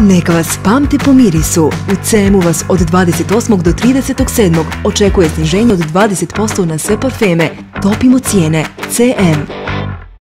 Neka vas pamte po mirisu. U CM-u vas od 28. do 30.7. očekuje sniženje od 20% na sve parfeme. Topimo cijene. CM.